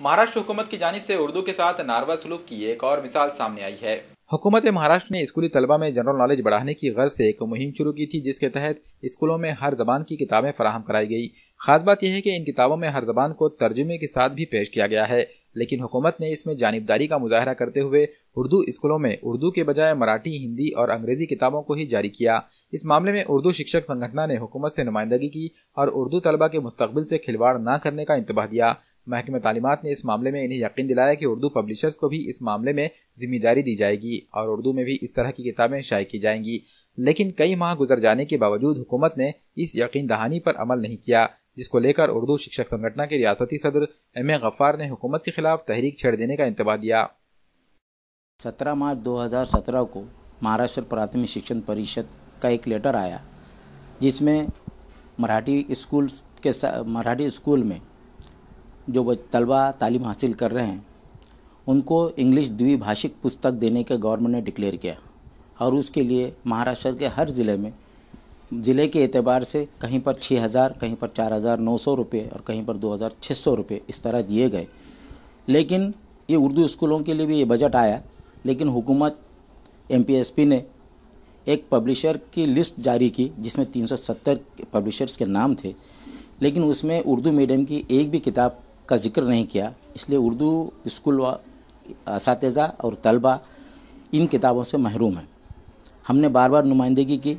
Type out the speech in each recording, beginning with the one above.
महाराष्ट्र हुकूमत की जानिब से उर्दू के साथ नारवा सलूक की एक और मिसाल सामने आई है। हुकूमत महाराष्ट्र ने स्कूली तलबा में जनरल नॉलेज बढ़ाने की गर्ज से एक मुहिम शुरू की थी, जिसके तहत स्कूलों में हर जबान की किताबें फराहम कराई गई। खास बात यह है कि इन किताबों में हर जबान को तर्जुमे के साथ भी पेश किया गया है, लेकिन हुकूमत ने इसमें जानिबदारी का मुजाहरा करते हुए उर्दू स्कूलों में उर्दू के बजाय मराठी, हिंदी और अंग्रेजी किताबों को ही जारी किया। इस मामले में उर्दू शिक्षक संगठन ने हुकूमत से नुमाइंदगी की और उर्दू तलबा के मुस्तकबिल से खिलवाड़ न करने का इंतबाह दिया। महकमे तालीमात ने इस मामले में इन्हें यकीन दिलाया कि उर्दू पब्लिशर्स को भी इस मामले में जिम्मेदारी दी जाएगी और उर्दू में भी इस तरह की किताबें शाये की जाएंगी। लेकिन कई माह गुजर जाने के बावजूद हुकूमत ने इस यकीन दहानी पर अमल नहीं किया, जिसको लेकर उर्दू शिक्षक संगठन के रियासती सदर एम.ए. गफ्फार ने हुकूमत के खिलाफ तहरीक छेड़ देने का इंतबाह दिया। 17 मार्च 2017 को महाराष्ट्र प्राथमिक शिक्षण परिषद का एक लेटर आया, जिसमें मराठी स्कूल में जो तलबा तालीम हासिल कर रहे हैं उनको इंग्लिश द्विभाषिक पुस्तक देने का गवर्नमेंट ने डिक्लेयर किया और उसके लिए महाराष्ट्र के हर ज़िले में ज़िले के एतबार से कहीं पर 6,000, कहीं पर 4,900 रुपये और कहीं पर 2,600 रुपये इस तरह दिए गए। लेकिन ये उर्दू स्कूलों के लिए भी ये बजट आया, लेकिन हुकूमत MPSP ने एक पब्लिशर की लिस्ट जारी की जिसमें 370 पब्लिशर्स के नाम थे, लेकिन उसमें उर्दू मीडियम की एक भी किताब का जिक्र नहीं किया। इसलिए उर्दू स्कूल असातिज़ा और तलबा इन किताबों से महरूम हैं। हमने बार बार नुमाइंदगी की,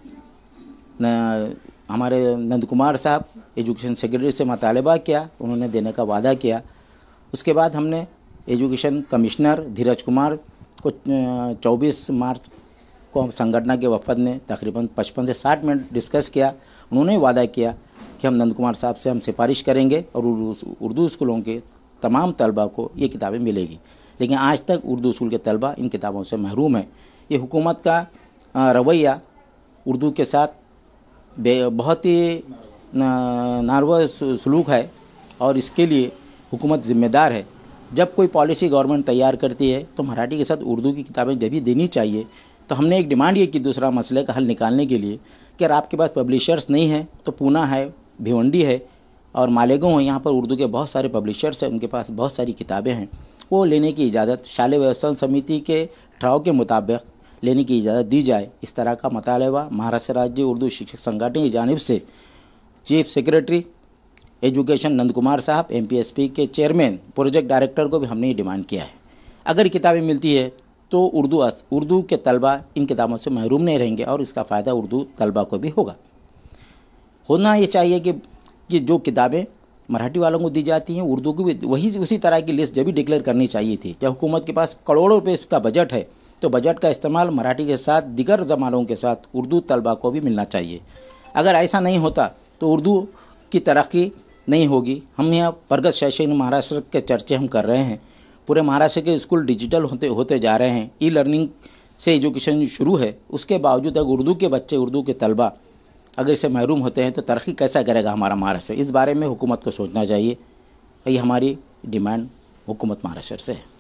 हमारे नंद कुमार साहब एजुकेशन सेक्रेटरी से मुतालबा किया, उन्होंने देने का वादा किया। उसके बाद हमने एजुकेशन कमिश्नर धीरज कुमार को 24 मार्च को संगठन के वफद ने तकरीबन 55 से 60 मिनट डिस्कस किया। उन्होंने वादा किया कि हम नंद कुमार साहब से हम सिफारिश करेंगे और उर्दू स्कूलों के तमाम तलबा को ये किताबें मिलेगी। लेकिन आज तक उर्दू स्कूल के तलबा इन किताबों से महरूम है। ये हुकूमत का रवैया उर्दू के साथ बहुत ही नारवा सलूक है और इसके लिए हुकूमत ज़िम्मेदार है। जब कोई पॉलिसी गवर्नमेंट तैयार करती है तो मराठी के साथ उर्दू की किताबें जब भी देनी चाहिए। तो हमने एक डिमांड ये की दूसरा मसले का हल निकालने के लिए कि अगर आपके पास पब्लिशर्स नहीं हैं तो पूना है, भिवंडी है और मालेगांव है, यहाँ पर उर्दू के बहुत सारे पब्लिशर्स हैं, उनके पास बहुत सारी किताबें हैं, वो लेने की इजाज़त शाले व्यवस्थापन समिति के ठहराव के मुताबिक लेने की इजाज़त दी जाए। इस तरह का मुतालबा महाराष्ट्र राज्य उर्दू शिक्षक संगठन की जानिब से chief secretary education Nand Kumar साहब, MPSP के चेयरमैन, प्रोजेक्ट डायरेक्टर को भी हमने ये डिमांड किया है। अगर किताबें मिलती है तो उर्दू के तलबा इन किताबों से महरूम नहीं रहेंगे और इसका फ़ायदा उर्दू तलबा को भी होगा। होना ये चाहिए कि जो किताबें मराठी वालों को दी जाती हैं उर्दू को भी उसी तरह की लिस्ट जब भी डिक्लेयर करनी चाहिए थी। जब हुकूमत के पास करोड़ों रुपये इसका बजट है तो बजट का इस्तेमाल मराठी के साथ दिगर ज़बानों के साथ उर्दू तलबा को भी मिलना चाहिए। अगर ऐसा नहीं होता तो उर्दू की तरक्की नहीं होगी। हम यहाँ प्रगत शैक्षिक महाराष्ट्र के चर्चे हम कर रहे हैं। पूरे महाराष्ट्र के स्कूल डिजिटल होते जा रहे हैं। ई-लर्निंग से एजुकेशन शुरू है, उसके बावजूद अगर उर्दू के बच्चे, उर्दू के तलबा अगर इससे महरूम होते हैं तो तरक्की कैसा करेगा हमारा महाराष्ट्र। इस बारे में हुकूमत को सोचना चाहिए। ये हमारी डिमांड हुकूमत महाराष्ट्र से है।